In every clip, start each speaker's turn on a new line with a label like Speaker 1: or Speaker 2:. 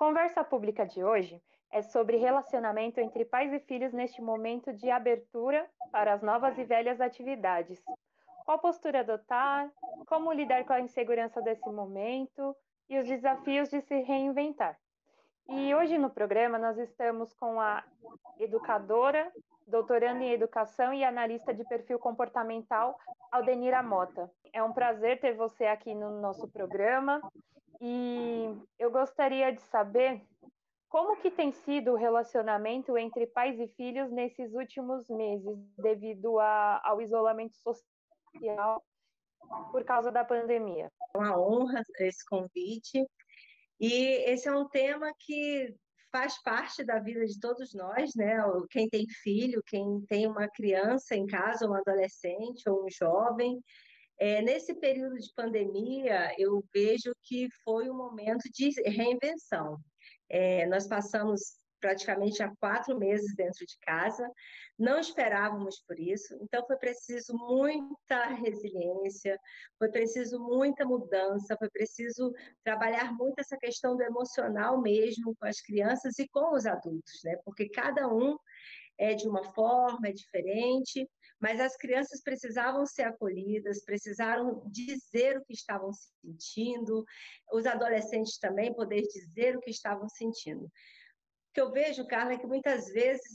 Speaker 1: Conversa pública de hoje é sobre relacionamento entre pais e filhos neste momento de abertura para as novas e velhas atividades. Qual postura adotar? Como lidar com a insegurança desse momento e os desafios de se reinventar? E hoje no programa nós estamos com a educadora, doutoranda em educação e analista de perfil comportamental, Aldenira Mota. É um prazer ter você aqui no nosso programa e eu gostaria de saber como que tem sido o relacionamento entre pais e filhos nesses últimos meses, devido ao isolamento social por causa da pandemia?
Speaker 2: É uma honra esse convite, e esse é um tema que faz parte da vida de todos nós, né? Quem tem filho, quem tem uma criança em casa, um adolescente ou um jovem. Nesse período de pandemia, eu vejo que foi um momento de reinvenção. Nós passamos praticamente há 4 meses dentro de casa, não esperávamos por isso, então foi preciso muita resiliência, foi preciso muita mudança, foi preciso trabalhar muito essa questão do emocional mesmo com as crianças e com os adultos, né? Porque cada um é de uma forma, é diferente, mas as crianças precisavam ser acolhidas, precisaram dizer o que estavam sentindo, os adolescentes também poder dizer o que estavam sentindo. O que eu vejo, Carla, é que muitas vezes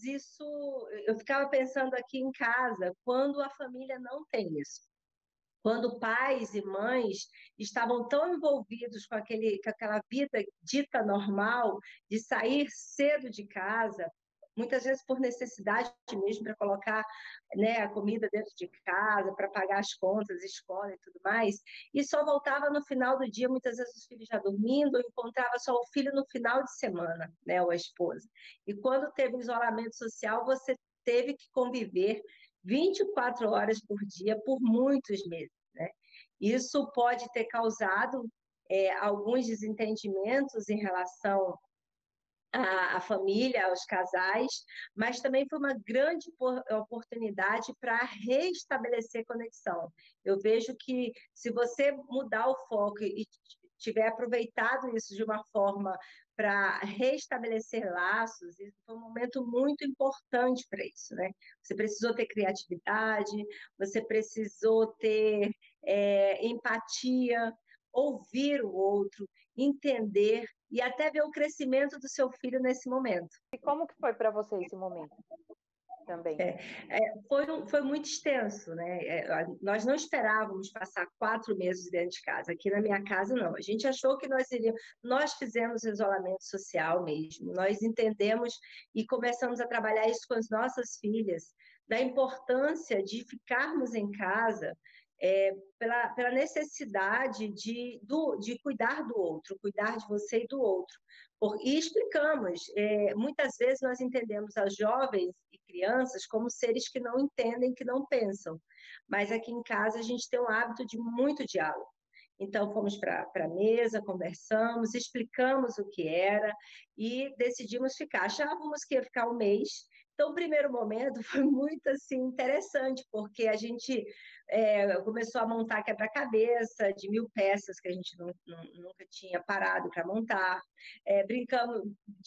Speaker 2: eu ficava pensando aqui em casa, quando a família não tem isso. Quando pais e mães estavam tão envolvidos com aquela vida dita normal, de sair cedo de casa, muitas vezes por necessidade mesmo, para colocar, né, a comida dentro de casa, para pagar as contas, escola e tudo mais, e só voltava no final do dia, muitas vezes os filhos já dormindo, ou encontrava só o filho no final de semana, né, ou a esposa. E quando teve isolamento social, você teve que conviver 24 horas por dia por muitos meses, né? Isso pode ter causado alguns desentendimentos em relação à família, aos casais, mas também foi uma grande oportunidade para restabelecer conexão. Eu vejo que se você mudar o foco e tiver aproveitado isso de uma forma para restabelecer laços, isso foi um momento muito importante para isso, né? Você precisou ter criatividade, você precisou ter empatia, ouvir o outro, entender e até ver o crescimento do seu filho nesse momento.
Speaker 1: E como que foi para você esse momento também?
Speaker 2: Foi muito extenso, né? Nós não esperávamos passar 4 meses dentro de casa. Aqui na minha casa, não. A gente achou que nós iríamos. Nós fizemos isolamento social mesmo. Nós entendemos e começamos a trabalhar isso com as nossas filhas, da importância de ficarmos em casa, pela necessidade de cuidar do outro, cuidar de você e do outro. E explicamos, muitas vezes nós entendemos as jovens e crianças como seres que não entendem, que não pensam, mas aqui em casa a gente tem um hábito de muito diálogo. Então, fomos para a mesa, conversamos, explicamos o que era e decidimos ficar. Achávamos que ia ficar um mês. Então, o primeiro momento foi muito assim, interessante, porque a gente começou a montar quebra-cabeça de 1.000 peças que a gente nunca tinha parado para montar. Brincamos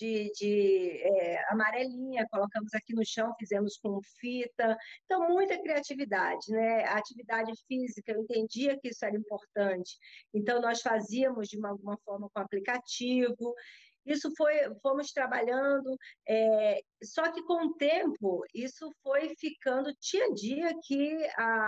Speaker 2: de amarelinha, colocamos aqui no chão, fizemos com fita. Então, muita criatividade, né? A atividade física, eu entendia que isso era importante. Então, nós fazíamos de alguma forma com aplicativo. Isso fomos trabalhando, só que com o tempo, isso foi ficando, tinha dia que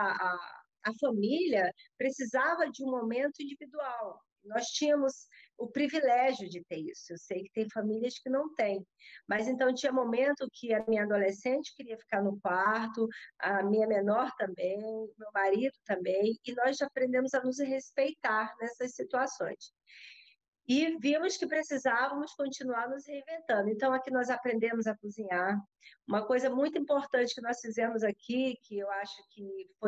Speaker 2: a família precisava de um momento individual. Nós tínhamos o privilégio de ter isso. Eu sei que tem famílias que não têm, mas então tinha momento que a minha adolescente queria ficar no quarto, a minha menor também, meu marido também, e nós aprendemos a nos respeitar nessas situações. E vimos que precisávamos continuar nos reinventando. Então, aqui nós aprendemos a cozinhar. Uma coisa muito importante que nós fizemos aqui, que eu acho que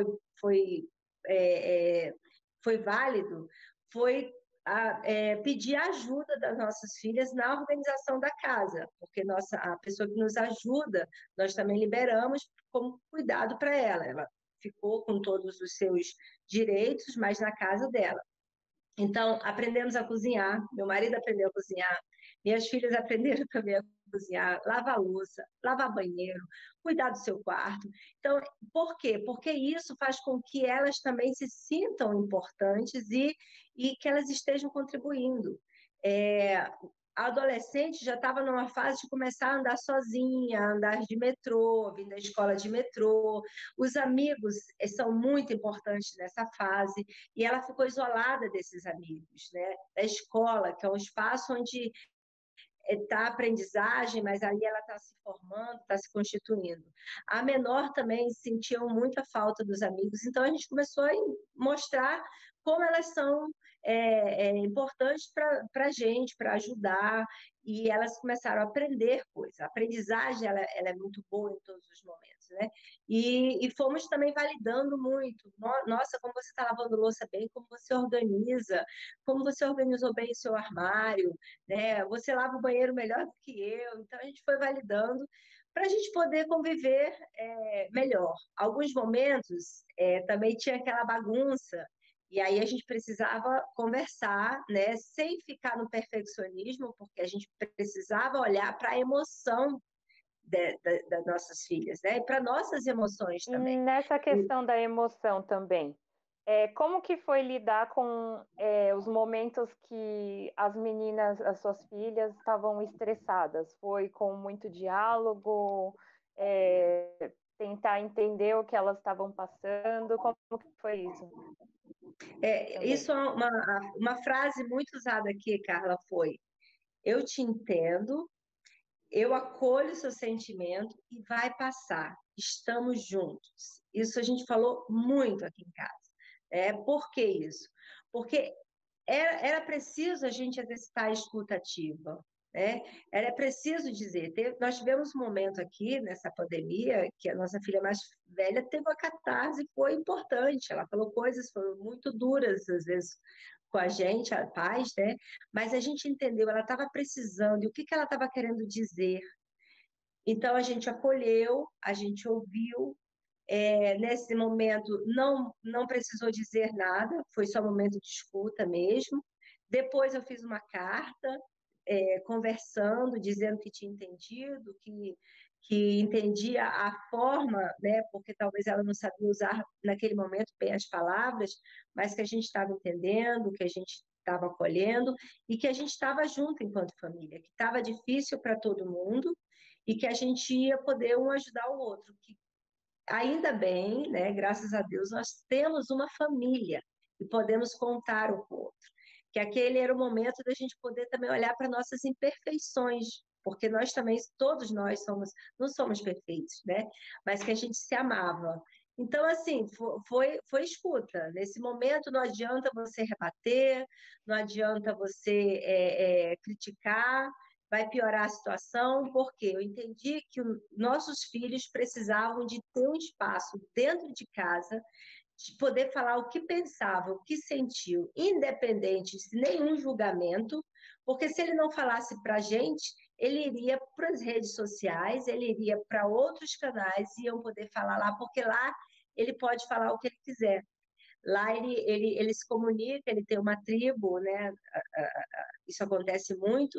Speaker 2: foi válido, foi pedir ajuda das nossas filhas na organização da casa, porque a pessoa que nos ajuda, nós também liberamos como cuidado para ela. Ela ficou com todos os seus direitos, mas na casa dela. Então, aprendemos a cozinhar, meu marido aprendeu a cozinhar, Minhas filhas aprenderam também a cozinhar, lavar louça, lavar banheiro, cuidar do seu quarto. Então, por quê? Porque isso faz com que elas também se sintam importantes e que elas estejam contribuindo. É, a adolescente já estava numa fase de começar a andar sozinha, andar de metrô, vir da escola de metrô. Os amigos são muito importantes nessa fase, e ela ficou isolada desses amigos, né? Da escola, que é um espaço onde está a aprendizagem, mas ali ela está se formando, está se constituindo. A menor também sentiu muita falta dos amigos, então a gente começou a mostrar como elas são importantes para a gente, para ajudar, e elas começaram a aprender coisas. A aprendizagem ela é muito boa em todos os momentos, né? E fomos também validando muito. Nossa, como você está lavando louça bem, como você organizou bem o seu armário, né? Você lava o banheiro melhor do que eu. Então a gente foi validando para a gente poder conviver melhor. Alguns momentos também tinha aquela bagunça, e aí a gente precisava conversar, né, sem ficar no perfeccionismo, porque a gente precisava olhar para a emoção das nossas filhas, né, e para nossas emoções
Speaker 1: E
Speaker 2: também.
Speaker 1: nessa questão da emoção também, como que foi lidar com os momentos que as meninas, as suas filhas, estavam estressadas? Foi com muito diálogo, tentar entender o que elas estavam passando? Como que foi isso também?
Speaker 2: Isso é uma frase muito usada aqui, Carla, foi: eu te entendo, eu acolho o seu sentimento e vai passar. Estamos juntos. Isso a gente falou muito aqui em casa. Por que isso? Porque era preciso a gente exercitar a escuta ativa, né? Era preciso dizer. Nós tivemos um momento aqui nessa pandemia que a nossa filha mais velha teve uma catarse, foi importante. Ela falou coisas foram muito duras às vezes com a gente, a paz, né? Mas a gente entendeu, ela estava precisando e o que que ela estava querendo dizer. Então a gente acolheu, a gente ouviu. Nesse momento não precisou dizer nada, foi só um momento de escuta mesmo. Depois eu fiz uma carta, conversando, dizendo que tinha entendido, que entendia a forma, né, porque talvez ela não sabia usar naquele momento bem as palavras, mas que a gente estava entendendo, que a gente estava acolhendo e que a gente estava junto enquanto família, que estava difícil para todo mundo e que a gente ia poder um ajudar o outro, que ainda bem, né, graças a Deus, nós temos uma família e podemos contar um com o outro. Que aquele era o momento da gente poder também olhar para nossas imperfeições, porque nós também, todos nós não somos perfeitos, né? Mas que a gente se amava. Então, assim, foi escuta. Nesse momento, não adianta você rebater, não adianta você criticar, vai piorar a situação, porque eu entendi que nossos filhos precisavam de ter um espaço dentro de casa, de poder falar o que pensava, o que sentiu, independente de nenhum julgamento, porque se ele não falasse para a gente, ele iria para as redes sociais, ele iria para outros canais, e iam poder falar lá, porque lá ele pode falar o que ele quiser. Lá ele se comunica, ele tem uma tribo, né? Isso acontece muito,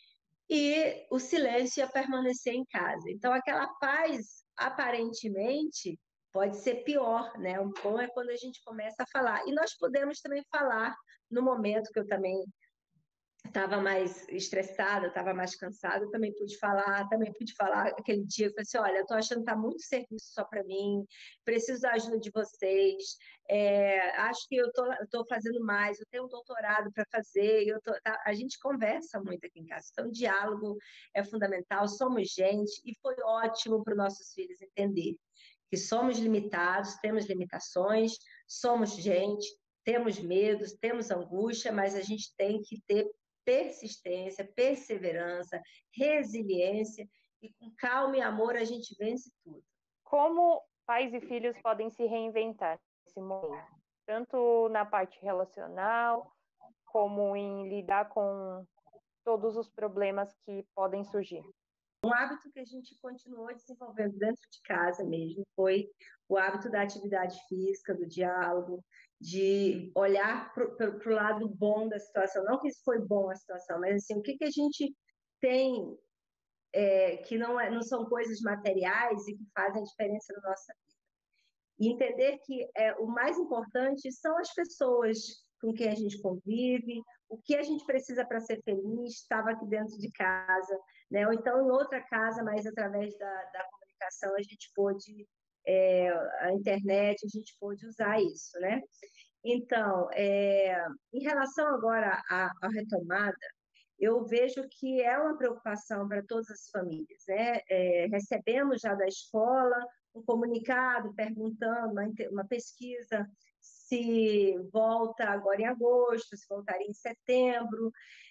Speaker 2: e o silêncio ia permanecer em casa. Então, aquela paz, aparentemente, pode ser pior, né? O bom é quando a gente começa a falar. E nós podemos também falar no momento que eu também estava mais estressada, estava mais cansada, também pude falar aquele dia, eu falei assim, olha, eu estou achando que está muito serviço só para mim, preciso da ajuda de vocês, acho que eu tô fazendo mais, eu tenho um doutorado para fazer, a gente conversa muito aqui em casa, então o diálogo é fundamental, somos gente, e foi ótimo para os nossos filhos entender que somos limitados, temos limitações, somos gente, temos medos, temos angústia, mas a gente tem que ter persistência, perseverança, resiliência, e com calma e amor a gente vence tudo.
Speaker 1: Como pais e filhos podem se reinventar nesse momento? Tanto na parte relacional, como em lidar com todos os problemas que podem surgir.
Speaker 2: Um hábito que a gente continuou desenvolvendo dentro de casa mesmo foi o hábito da atividade física, do diálogo, de olhar para o lado bom da situação. Não que isso foi bom a situação, mas assim, o que a gente tem, que não são coisas materiais e que fazem diferença na nossa vida. E entender que o mais importante são as pessoas com quem a gente convive, o que a gente precisa para ser feliz, estava aqui dentro de casa, né? Ou então em outra casa, mas através da comunicação a gente pôde, a internet, a gente pôde usar isso, né? Então, em relação agora à retomada, eu vejo que é uma preocupação para todas as famílias, né? Recebemos já da escola um comunicado perguntando, uma pesquisa, se volta agora em agosto, se voltaria em setembro.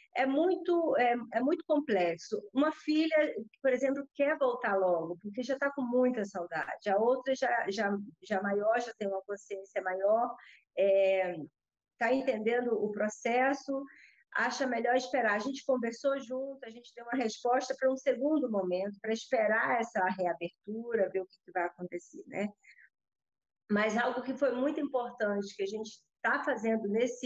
Speaker 2: É muito complexo. Uma filha, por exemplo, quer voltar logo, porque já está com muita saudade. A outra já maior, já tem uma consciência maior, está entendendo o processo, acha melhor esperar. A gente conversou junto, a gente deu uma resposta para um segundo momento, para esperar essa reabertura, ver o que vai acontecer, né? Mas algo que foi muito importante, que a gente está fazendo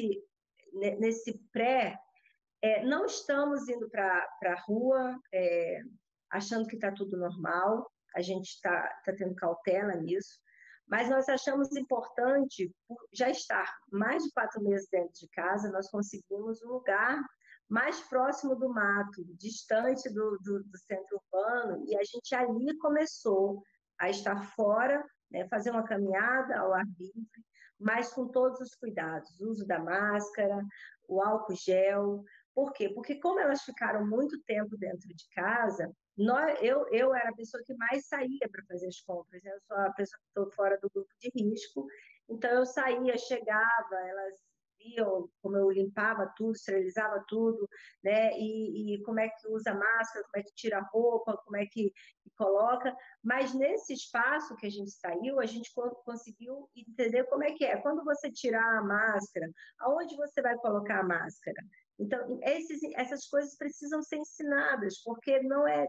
Speaker 2: nesse pré, não estamos indo para a rua achando que está tudo normal, a gente está tendo cautela nisso, mas nós achamos importante, por já estar mais de 4 meses dentro de casa, nós conseguimos um lugar mais próximo do mato, distante do centro urbano, e a gente ali começou a estar fora, né, fazer uma caminhada ao ar livre, mas com todos os cuidados, o uso da máscara, o álcool gel. Por quê? Porque como elas ficaram muito tempo dentro de casa, eu era a pessoa que mais saía para fazer as compras, né? Eu sou a pessoa que estou fora do grupo de risco, então eu saía, chegava, elas viam como eu limpava tudo, esterilizava tudo, né? E como é que usa máscara, como é que tira a roupa, como é que coloca. Mas nesse espaço que a gente saiu, a gente conseguiu entender como é que é. Quando você tirar a máscara, aonde você vai colocar a máscara? Então, essas coisas precisam ser ensinadas, porque não é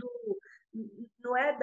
Speaker 2: não é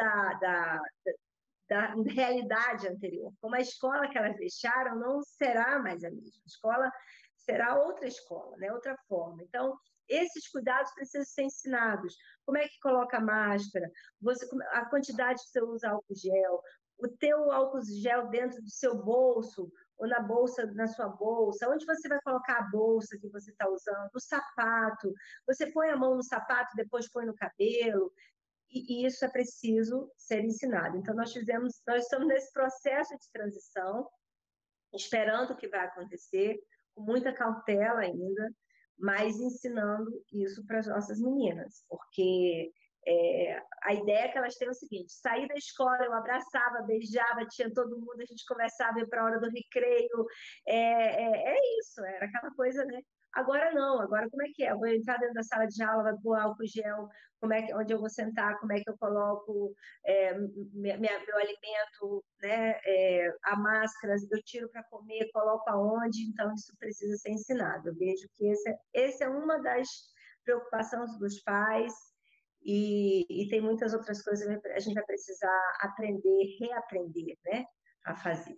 Speaker 2: da realidade anterior. Como a escola que elas deixaram não será mais a mesma. A escola será outra escola, né? Outra forma. Então, esses cuidados precisam ser ensinados. Como é que coloca a máscara? A quantidade que você usa álcool gel, o teu álcool gel dentro do seu bolso, ou na bolsa, na sua bolsa, onde você vai colocar a bolsa que você está usando, o sapato, você põe a mão no sapato, depois põe no cabelo, e isso é preciso ser ensinado. Então, nós estamos nesse processo de transição, esperando o que vai acontecer, com muita cautela ainda, mas ensinando isso para as nossas meninas, porque a ideia que elas têm é o seguinte: sair da escola, eu abraçava, beijava, tinha todo mundo, a gente conversava, ia para a hora do recreio, isso, era aquela coisa, né? Agora não, agora como é que é? Eu vou entrar dentro da sala de aula, vou pôr álcool gel, onde eu vou sentar, como é que eu coloco meu alimento, né? A máscara, eu tiro para comer, coloco aonde, então isso precisa ser ensinado. Eu vejo que esse é uma das preocupações dos pais, e tem muitas outras coisas que a gente vai precisar aprender, reaprender, né, a fazer.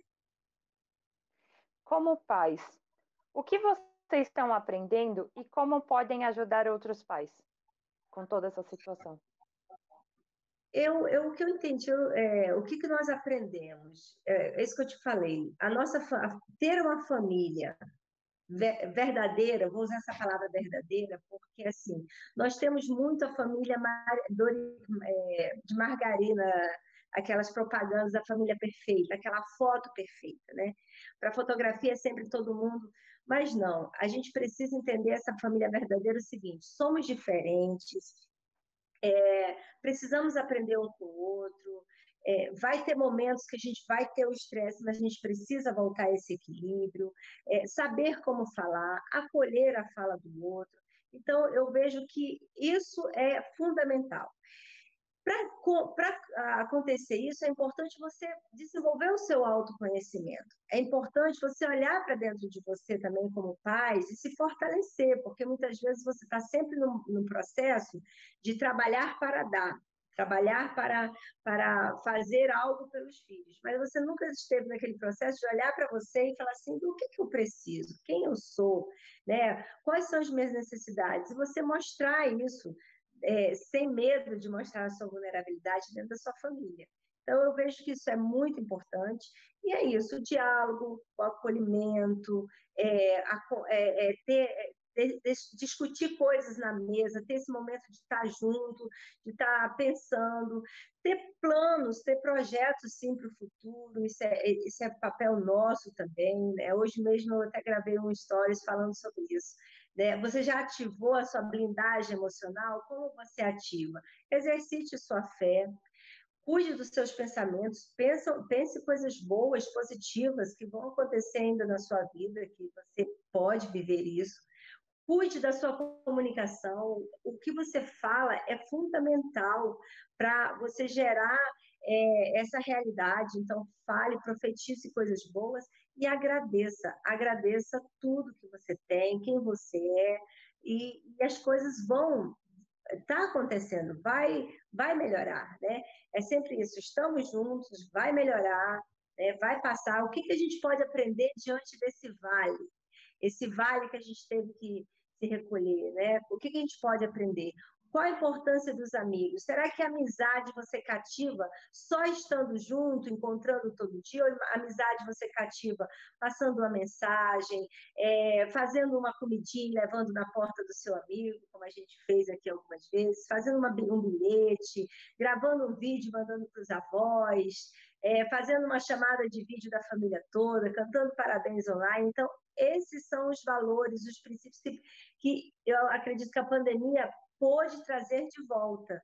Speaker 1: Como pais, o que vocês estão aprendendo e como podem ajudar outros pais com toda essa situação?
Speaker 2: O que eu entendi, o que nós aprendemos, isso que eu te falei, ter uma família verdadeira, vou usar essa palavra verdadeira, porque assim, nós temos muito a família de margarina, aquelas propagandas da família perfeita, aquela foto perfeita, né? Para fotografia é sempre todo mundo, mas não, a gente precisa entender essa família verdadeira, o seguinte: somos diferentes, precisamos aprender um com o outro, vai ter momentos que a gente vai ter o estresse, mas a gente precisa voltar a esse equilíbrio, saber como falar, acolher a fala do outro. Então, eu vejo que isso é fundamental. Para acontecer isso, é importante você desenvolver o seu autoconhecimento. É importante você olhar para dentro de você também como pais e se fortalecer, porque muitas vezes você está sempre no processo de trabalhar para dar, trabalhar para fazer algo pelos filhos, mas você nunca esteve naquele processo de olhar para você e falar assim: do que eu preciso, quem eu sou, né? Quais são as minhas necessidades, e você mostrar isso sem medo de mostrar a sua vulnerabilidade dentro da sua família. Então, eu vejo que isso é muito importante, e é isso, o diálogo, o acolhimento, discutir coisas na mesa, ter esse momento de estar junto, de estar pensando, ter planos, ter projetos, sim, para o futuro, isso é papel nosso também, né? Hoje mesmo eu até gravei um stories falando sobre isso. Né? Você já ativou a sua blindagem emocional? Como você ativa? Exercite sua fé, cuide dos seus pensamentos, pense coisas boas, positivas que vão acontecer ainda na sua vida, que você pode viver isso. Cuide da sua comunicação. O que você fala é fundamental para você gerar essa realidade. Então, fale, profetize coisas boas e agradeça. Agradeça tudo que você tem, quem você é, e as coisas vão está acontecendo, vai melhorar, né? É sempre isso, estamos juntos, vai melhorar, né? Vai passar. O que a gente pode aprender diante desse vale? Esse vale que a gente teve que se recolher, né? O que a gente pode aprender? Qual a importância dos amigos? Será que a amizade você cativa só estando junto, encontrando todo dia? Ou a amizade você cativa passando uma mensagem, fazendo uma comidinha, levando na porta do seu amigo, como a gente fez aqui algumas vezes, fazendo um bilhete, gravando um vídeo, mandando para os avós, fazendo uma chamada de vídeo da família toda, cantando parabéns online. Então, esses são os valores, os princípios que eu acredito que a pandemia pôde trazer de volta.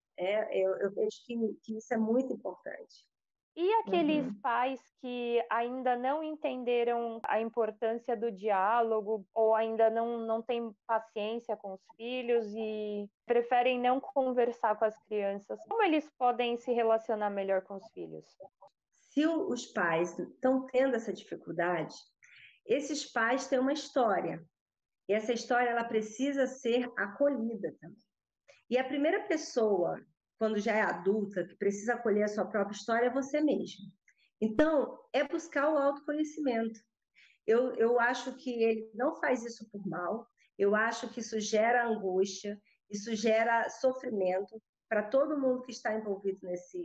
Speaker 2: Eu vejo que isso é muito importante.
Speaker 1: E aqueles pais que ainda não entenderam a importância do diálogo ou ainda não têm paciência com os filhos e preferem não conversar com as crianças, como eles podem se relacionar melhor com os filhos?
Speaker 2: Se os pais estão tendo essa dificuldade, esses pais têm uma história. E essa história ela precisa ser acolhida também. E a primeira pessoa, quando já é adulta, que precisa acolher a sua própria história é você mesmo. Então, é buscar o autoconhecimento. Eu acho que ele não faz isso por mal, eu acho que isso gera angústia, isso gera sofrimento para todo mundo que está envolvido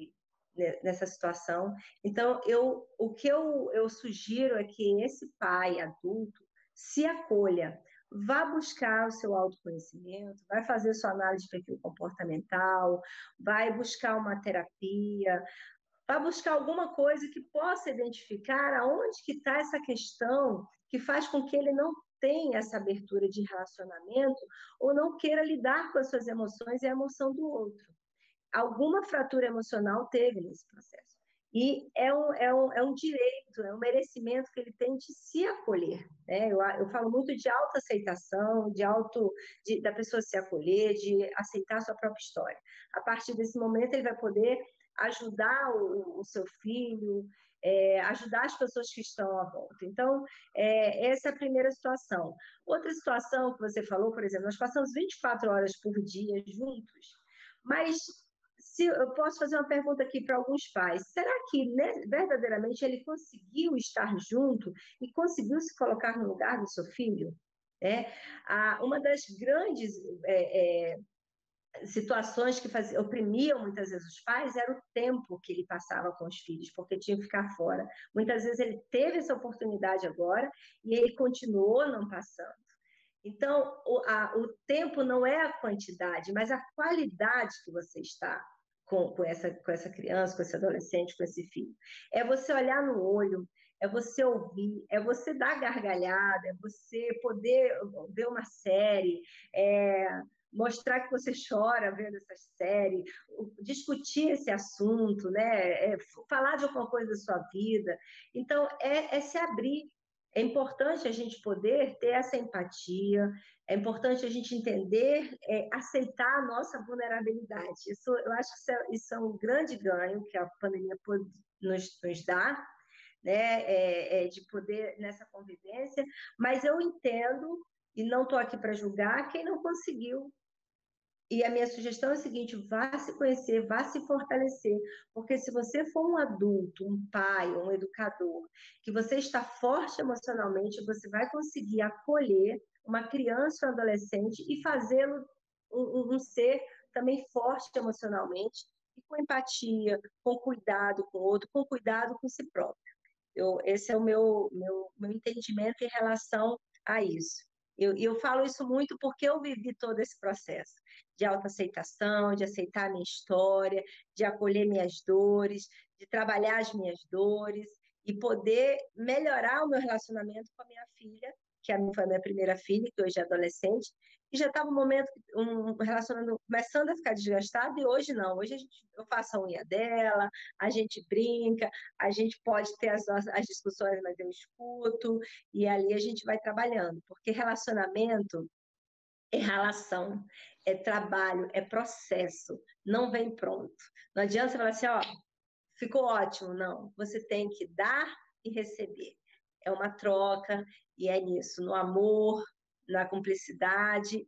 Speaker 2: nessa situação. Então, o que eu sugiro é que esse pai adulto se acolha, vá buscar o seu autoconhecimento, vai fazer sua análise de perfil comportamental, vai buscar uma terapia, vai buscar alguma coisa que possa identificar aonde que está essa questão que faz com que ele não tenha essa abertura de relacionamento ou não queira lidar com as suas emoções e a emoção do outro. Alguma fratura emocional teve nesse processo. E é um direito, é um merecimento que ele tem de se acolher. Né? Eu falo muito de autoaceitação, da pessoa se acolher, de aceitar a sua própria história. A partir desse momento, ele vai poder ajudar o seu filho, ajudar as pessoas que estão à volta. Então, essa é a primeira situação. Outra situação que você falou, por exemplo, nós passamos 24 horas por dia juntos, mas se eu posso fazer uma pergunta aqui para alguns pais, será que verdadeiramente ele conseguiu estar junto e conseguiu se colocar no lugar do seu filho? Uma das grandes situações que oprimiam muitas vezes os pais era o tempo que ele passava com os filhos, porque tinha que ficar fora. Muitas vezes ele teve essa oportunidade agora e ele continuou não passando. Então, o tempo não é a quantidade, mas a qualidade que você está com essa criança, com esse adolescente, com esse filho. É você olhar no olho, é você ouvir, é você dar gargalhada, é você poder ver uma série, mostrar que você chora vendo essa série, discutir esse assunto, né? Falar de alguma coisa da sua vida. Então, é se abrir. É importante a gente poder ter essa empatia, é importante a gente entender, aceitar a nossa vulnerabilidade. Eu acho que isso é um grande ganho que a pandemia pode nos dar, né? De poder nessa convivência, mas eu entendo, e não estou aqui para julgar, quem não conseguiu. E a minha sugestão é a seguinte: vá se conhecer, vá se fortalecer, porque se você for um adulto, um pai, um educador, que você está forte emocionalmente, você vai conseguir acolher uma criança ou um adolescente e fazê-lo um ser também forte emocionalmente e com empatia, com cuidado com o outro, com cuidado com si próprio. Esse é o meu entendimento em relação a isso. Eu falo isso muito porque eu vivi todo esse processo de autoaceitação, de aceitar a minha história, de acolher minhas dores, de trabalhar as minhas dores e poder melhorar o meu relacionamento com a minha filha, que foi a minha primeira filha, que hoje é adolescente, e já estava um relacionamento começando a ficar desgastado, e hoje não. Hoje eu faço a unha dela, a gente brinca, a gente pode ter as discussões, mas eu escuto, e ali a gente vai trabalhando, porque relacionamento é relação, é trabalho, é processo, não vem pronto. Não adianta você falar assim, ó, ficou ótimo, não. Você tem que dar e receber. É uma troca, e é nisso, no amor, na cumplicidade,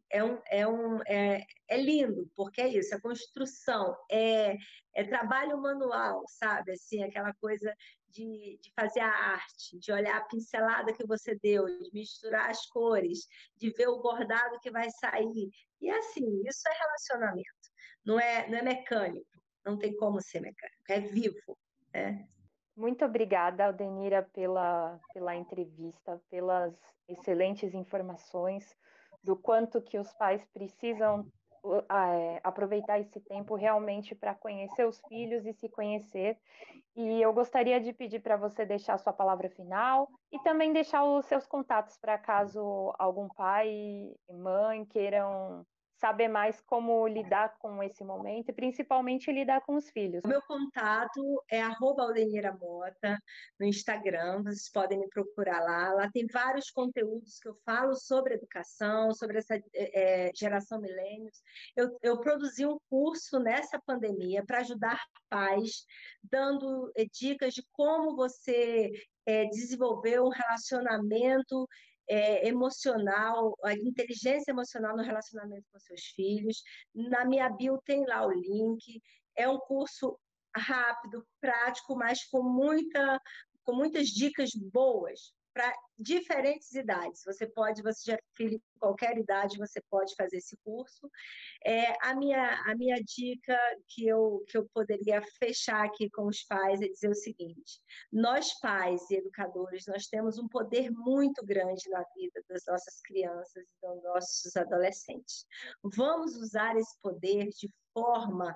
Speaker 2: é lindo, porque é isso, é construção, é trabalho manual, sabe? Assim, aquela coisa de fazer a arte, de olhar a pincelada que você deu, de misturar as cores, de ver o bordado que vai sair. E assim, isso é relacionamento, não é mecânico, não tem como ser mecânico, é vivo.
Speaker 1: Muito obrigada, Aldenira, pela entrevista, pelas excelentes informações do quanto que os pais precisam aproveitar esse tempo realmente para conhecer os filhos e se conhecer. E eu gostaria de pedir para você deixar a sua palavra final e também deixar os seus contatos para caso algum pai e mãe queiram saber mais como lidar com esse momento e principalmente lidar com os filhos.
Speaker 2: O meu contato é @aldenira_mota no Instagram, vocês podem me procurar lá. Lá tem vários conteúdos que eu falo sobre educação, sobre essa geração milênios. Eu produzi um curso nessa pandemia para ajudar pais, dando dicas de como você desenvolver um relacionamento emocional, a inteligência emocional no relacionamento com seus filhos. Na minha bio tem lá o link. É um curso rápido, prático, mas com muitas dicas boas para diferentes idades. Você já filho de qualquer idade, você pode fazer esse curso. A minha dica que eu poderia fechar aqui com os pais é dizer o seguinte: nós pais e educadores, nós temos um poder muito grande na vida das nossas crianças e dos nossos adolescentes. Vamos usar esse poder de forma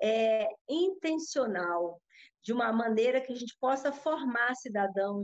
Speaker 2: intencional, de uma maneira que a gente possa formar cidadãos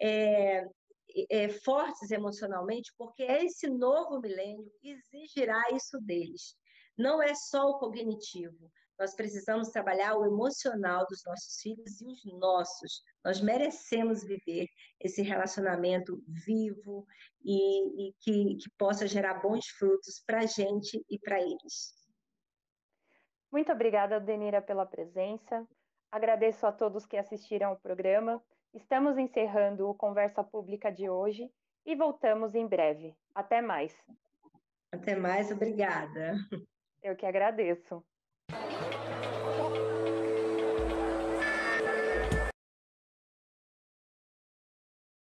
Speaker 2: fortes emocionalmente, porque esse novo milênio exigirá isso deles. Não é só o cognitivo, nós precisamos trabalhar o emocional dos nossos filhos e os nossos. Nós merecemos viver esse relacionamento vivo e que possa gerar bons frutos para a gente e para eles.
Speaker 1: Muito obrigada, Denira, pela presença. Agradeço a todos que assistiram ao programa. Estamos encerrando o Conversa Pública de hoje e voltamos em breve. Até mais.
Speaker 2: Até mais, obrigada.
Speaker 1: Eu que agradeço.